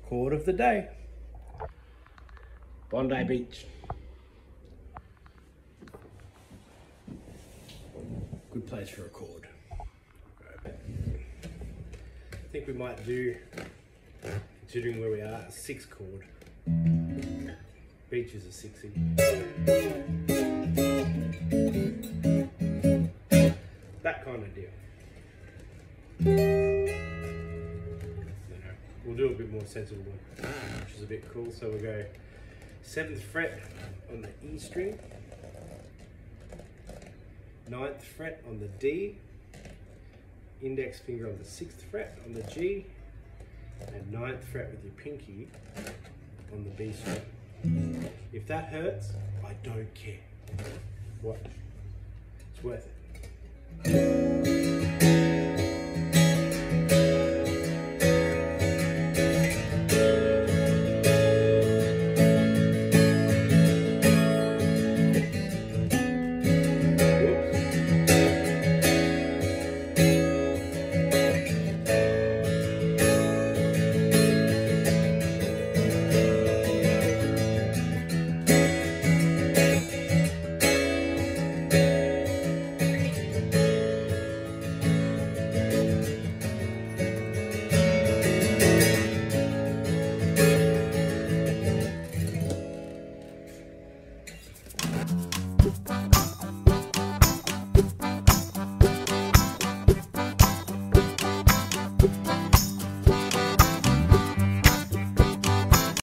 chord of the day. Bondi Beach. Good place for a chord. I think we might do, considering where we are, a 6 chord. Beach is a 6-y. That kind of deal. We'll do a bit more sensible one, which is a bit cool. So we'll go 7th fret on the E string, 9th fret on the D, index finger on the 6th fret on the G, and 9th fret with your pinky on the B string. If that hurts, I don't care. What? It's worth it.